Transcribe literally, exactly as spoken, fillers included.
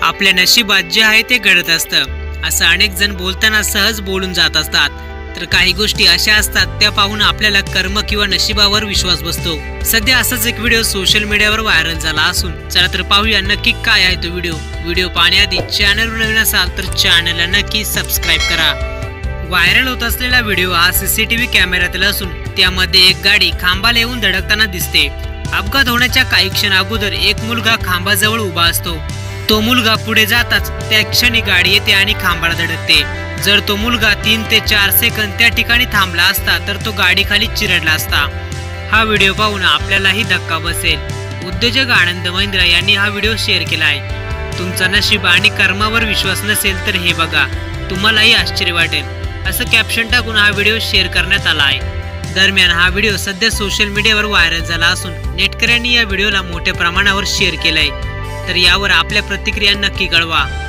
आपल्या नशिबात जे आहे ते घडत असतं असं अनेक जण बोलताना सहज बोलून जात असतात, तर काही गोष्टी अशा असतात त्या पाहून आपल्याला कर्म किंवा नशिबावर विश्वास बसतो। सध्या असाच एक व्हिडिओ सोशल मीडियावर व्हायरल झाला असून चला तर पाहूया नक्की काय आहे तो व्हिडिओ। व्हिडिओ पाहण्याआधी चॅनलवर नवीन असाल तर चॅनलला नक्की सबस्क्राईब करा। व्हायरल होत असलेला व्हिडिओ हा सीसीटीव्ही कॅमेऱ्यातील असून त्यामध्ये एक गाडी खांबाला येऊन धडकताना दिसते। अपघात होण्याच्या काही क्षण अगोदर एक मुलगा खांबाजवळ उभा असतो। तो मुलगा पुढे जाताच त्या क्षणी गाडी येते आणि खांबाला धडकते। जर तो मुलगा तीन ते चार सेकंद त्या ठिकाणी थांबला असता तर तो गाडी खाली चिरडला असता। हा व्हिडिओ पाहून आपल्यालाही धक्का बसेल। उद्योजक आनंद महिंद्रा यांनी हा व्हिडिओ शेअर केला आहे। तुमचा नशीब आणि कर्मावर विश्वास नसेल तर हे बघा, तुम्हालाही आश्चर्य वाटेल असं कॅप्शन टाकून हा व्हिडिओ शेअर करण्यात आला आहे। दरम्यान हा व्हिडिओ सध्या सोशल मीडियावर व्हायरल झाला असून नेटकऱ्यांनी या व्हिडिओला मोठ्या प्रमाणावर शेअर केलाय, तर यावर आपल्या प्रतिक्रिया नक्की कळवा।